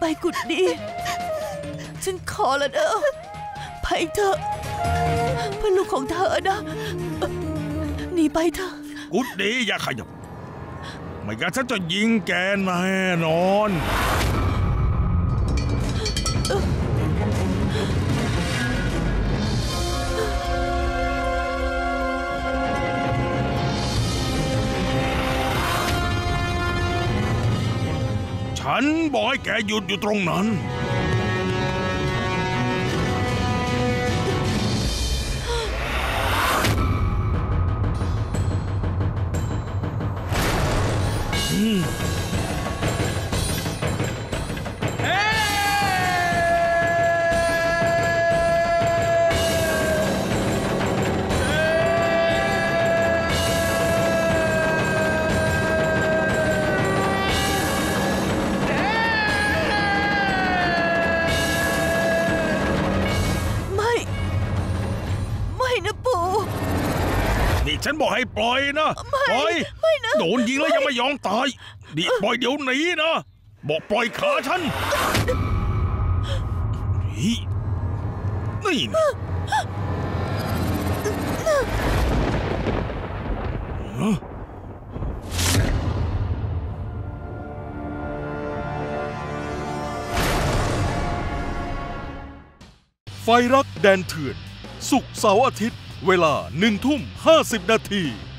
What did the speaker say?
กุดดีฉันขอละเด้อไปเถอะเพื่อลูกของเธอนะหนีไปเถอะกุดดีอย่าขยับไม่งั้นฉันจะยิงแกแน่นอนฉันบอกให้แกหยุดอยู่ตรงนั้นฉันบอกให้ปล่อยนะปล่อยโดนยิงแล้วยังไม่ยอมตายดิปล่อยเดี๋ยวนี้นะบอกปล่อยขาฉันนี่ไฟรักแดนเถื่อนศุกร์เสาร์อาทิตย์เวลา19:50 น.